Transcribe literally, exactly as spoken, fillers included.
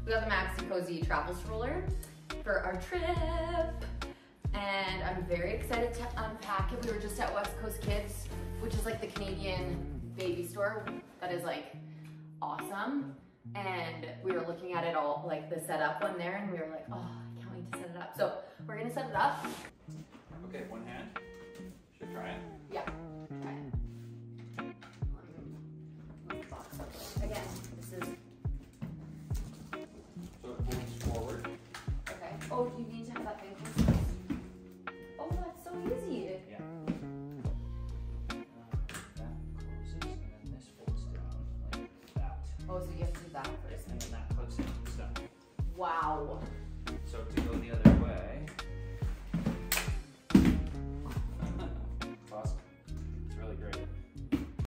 We got the Maxi Cozy travel stroller for our trip. And I'm very excited to unpack it. We were just at West Coast Kids, which is like the Canadian baby store that is like awesome. And we were looking at it all, like the setup one there, and we were like, oh, I can't wait to set it up. So we're gonna set it up. Okay, one hand. Should try it. Yeah, try it. Let me box up. Again, this is. So it moves forward. Okay. Oh, you need to have that thing close. Oh, that's so easy. Yeah. Uh, that closes, and then this folds down like that. Oh, so you have to do that first. And then that hooks into the stuff. Wow.